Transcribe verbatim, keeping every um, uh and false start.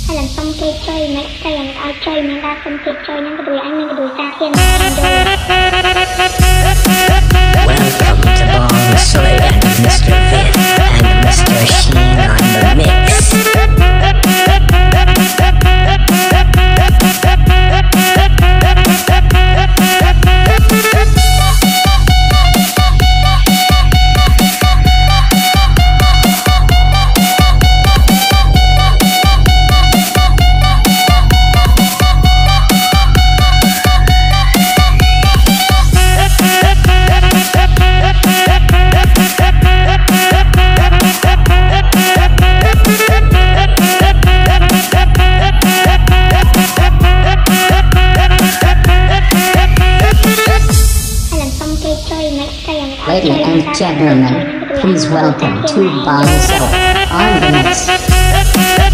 ហើយឡើងសុំគេជួយមិនតែយ៉ាងឲ្យជួយមានការសុំគេជួយហ្នឹងក៏ដូចអញនឹងក៏ដូចសារធាន Welcome to Bong Soy and Mister Vid and Mister Sheen on the mix. Ladies and gentlemen, please welcome to Bong Soy on the mix.